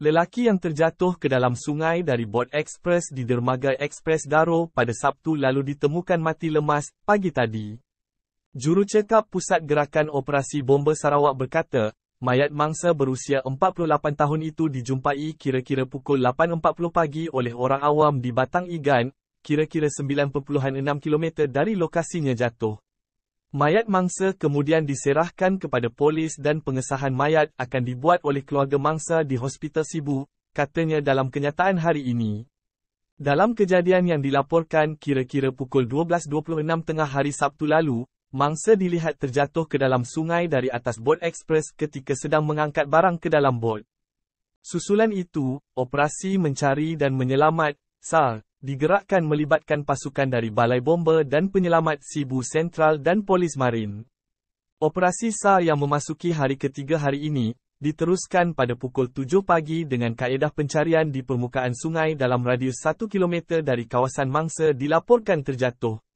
Lelaki yang terjatuh ke dalam sungai dari bot ekspres di dermaga Ekspres Daro pada Sabtu lalu ditemukan mati lemas pagi tadi. Jurucakap Pusat Gerakan Operasi Bomba Sarawak berkata, mayat mangsa berusia 48 tahun itu dijumpai kira-kira pukul 8.40 pagi oleh orang awam di Batang Igan, kira-kira 9.6 km dari lokasinya jatuh. Mayat mangsa kemudian diserahkan kepada polis dan pengesahan mayat akan dibuat oleh keluarga mangsa di Hospital Sibu, katanya dalam kenyataan hari ini. Dalam kejadian yang dilaporkan kira-kira pukul 12.26 tengah hari Sabtu lalu, mangsa dilihat terjatuh ke dalam sungai dari atas bot ekspres ketika sedang mengangkat barang ke dalam bot. Susulan itu, operasi mencari dan menyelamat, SAR, digerakkan melibatkan pasukan dari Balai Bomba dan Penyelamat Sibu Sentral dan Polis Marin. Operasi SAR yang memasuki hari ketiga hari ini, diteruskan pada pukul 7 pagi dengan kaedah pencarian di permukaan sungai dalam radius 1 km dari kawasan mangsa dilaporkan terjatuh.